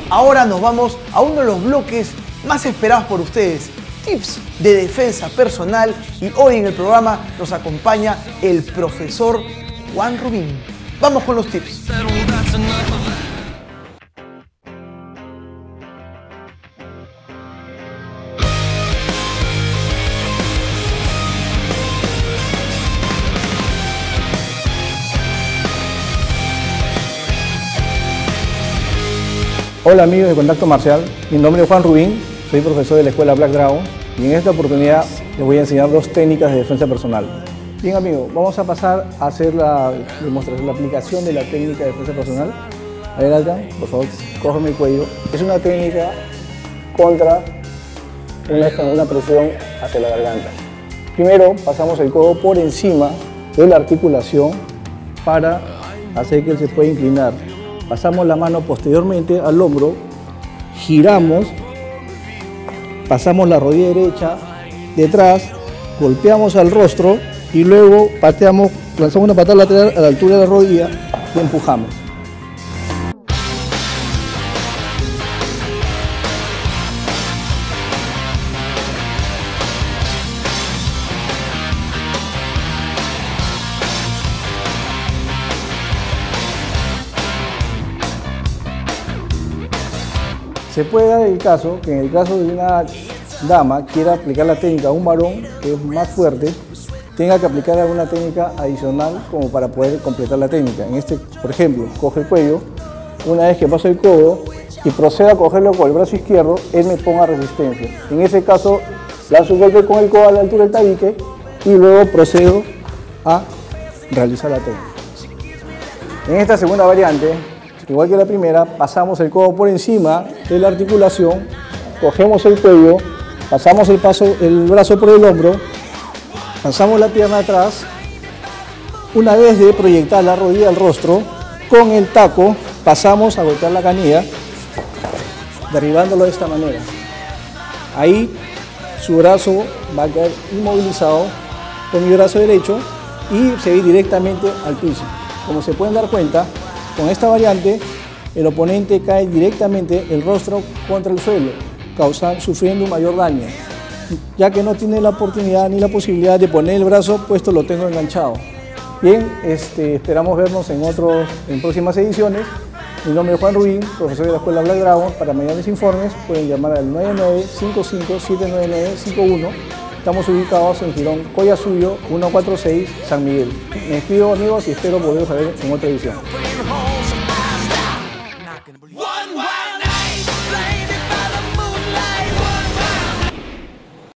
Ahora nos vamos a uno de los bloques más esperados por ustedes, tips de defensa personal, y hoy en el programa nos acompaña el profesor Juan Rubín. Vamos con los tips. Hola amigos de Contacto Marcial, mi nombre es Juan Rubín, soy profesor de la escuela Black Dragon y en esta oportunidad les voy a enseñar 2 técnicas de defensa personal. Bien amigos, vamos a pasar a hacer la demostración, la aplicación de la técnica de defensa personal. A ver Adrián, por favor, cógeme el cuello. Es una técnica contra una presión hacia la garganta. Primero pasamos el codo por encima de la articulación para hacer que él se pueda inclinar. Pasamos la mano posteriormente al hombro, giramos, pasamos la rodilla derecha detrás, golpeamos al rostro y luego pateamos, lanzamos una patada lateral a la altura de la rodilla y empujamos. Se puede dar el caso que en el caso de una dama quiera aplicar la técnica a un varón que es más fuerte, tenga que aplicar alguna técnica adicional como para poder completar la técnica. En este, por ejemplo, coge el cuello, una vez que paso el codo y procedo a cogerlo con el brazo izquierdo, él me ponga resistencia. En ese caso, lanzo un golpe con el codo a la altura del tabique y luego procedo a realizar la técnica. En esta segunda variante, igual que la primera, pasamos el codo por encima de la articulación, cogemos el cuello, pasamos el brazo por el hombro, pasamos la pierna atrás, una vez de proyectar la rodilla al rostro, con el taco pasamos a golpear la canilla, derribándolo de esta manera. Ahí su brazo va a quedar inmovilizado con mi brazo derecho y se va directamente al piso. Como se pueden dar cuenta, con esta variante, el oponente cae directamente el rostro contra el suelo, sufriendo un mayor daño, ya que no tiene la oportunidad ni la posibilidad de poner el brazo, puesto lo tengo enganchado. Bien, esperamos vernos en próximas ediciones. Mi nombre es Juan Rubín, profesor de la escuela Black Dragon. Para mayores informes pueden llamar al 9955-79951. Estamos ubicados en Girón Collasuyo 146, San Miguel. Me despido amigos y espero volveros a ver en otra edición. One white night,